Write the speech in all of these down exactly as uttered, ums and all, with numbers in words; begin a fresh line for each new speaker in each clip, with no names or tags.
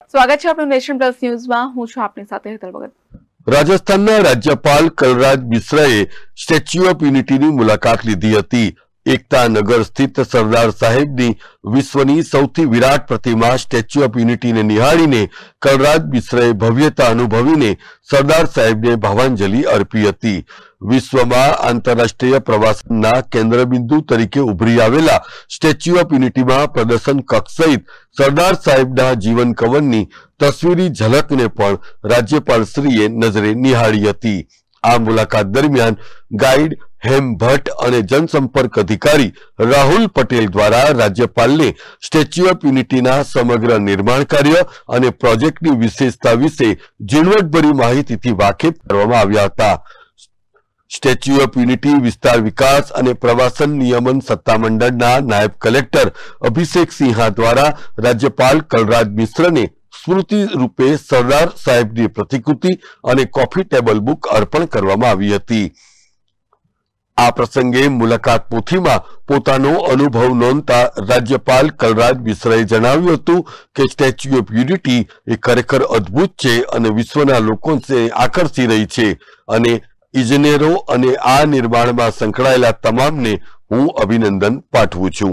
સ્વાગત છે આપનું નેશન પ્લસ ન્યૂઝમાં। હું છું આપની સાથે હેતલ ભગત।
રાજસ્થાનના રાજ્યપાલ કલરાજ મિશ્રાએ સ્ટેચ્યુ ઓફ યુનિટીની મુલાકાત લીધી હતી। એકતા નગર સ્થિત સરદાર સાહેબની વિશ્વની સૌથી વિરાટ પ્રતિમા સ્ટેચ્યુ ઓફ યુનિટીને નિહાળીને કલરાજ મિશ્રાએ ભવ્યતા અનુભવીને સરદાર સાહેબને ભાવાંજલિ અર્પી હતી। વિશ્વમાં આંતરરાષ્ટ્રીય પ્રવાસનના કેન્દ્રબિંદુ તરીકે ઉભરી આવેલા સ્ટેચ્યુ ઓફ યુનિટીમાં પ્રદર્શન કક્ષ સહિત સરદાર સાહેબના જીવન કવનની તસવીરી ઝલકને પણ રાજ્યપાલશ્રીએ નજરે નિહાળી હતી। આ મુલાકાત દરમિયાન ગાઈડ હેમ ભટ્ટ અને જનસંપર્ક અધિકારી રાહુલ પટેલ દ્વારા રાજ્યપાલને સ્ટેચ્યુ ઓફ યુનિટીના સમગ્ર નિર્માણ કાર્ય અને પ્રોજેક્ટની વિશેષતા વિશે ઝીણવટભરી માહિતીથી વાકેફ કરવામાં આવ્યા હતા। સ્ટેચ્યુ ઓફ યુનિટી વિસ્તાર વિકાસ અને પ્રવાસન નિયમન સત્તામંડળના નાયબ કલેક્ટર અભિષેક સિંહા દ્વારા રાજ્યપાલ કલરાજ મિશ્રને સ્મૃતિ રૂપે સરદાર સાહેબની પ્રતિકૃતિ અને કોફી ટેબલ બુક અર્પણ કરવામાં આવી હતી। આ પ્રસંગે મુલાકાત પોથીમાં પોતાનો અનુભવ નોંધતા રાજ્યપાલ કલરાજ મિશ્રાએ જણાવ્યું હતું કે સ્ટેચ્યુ ઓફ યુનિટી એ ખરેખર અદ્ભુત છે અને વિશ્વના લોકોને આકર્ષી રહી છે અને ઇજનેરો અને આ નિર્માણમાં સંકળાયેલા તમામને હું અભિનંદન પાઠવું છું।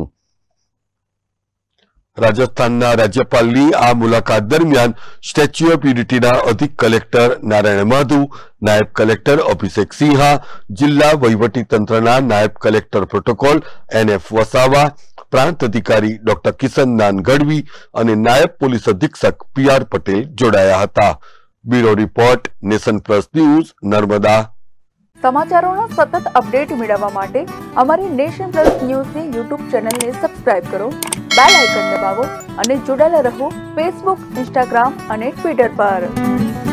રાજસ્થાનના રાજ્યપાલની આ મુલાકાત દરમિયાન સ્ટેચ્યુ ઓફ યુનિટીના અધિક કલેક્ટર નારાયણ માધુ, નાયબ કલેક્ટર અભિષેક સિંહા, જિલ્લા વહીવટી તંત્રના નાયબ collector protocol N F Vasava, પ્રાંત અધિકારી ડોક્ટર કિશનદાન ગઢવી અને નાયબ પોલીસ અધિક્ષક પી આર પટેલ જોડાયા હતા। Bureau report, nation plus news, Narmada.
સમાચારોના સતત અપડેટ મેળવવા માટે અમારી નેશન પ્લસ ન્યૂઝની યુટ્યુબ ચેનલને સબસ્ક્રાઇબ કરો, બેલ આઇકન દબાવો અને જોડાયેલા રહો ફેસબુક, ઇન્સ્ટાગ્રામ અને ટ્વિટર પર।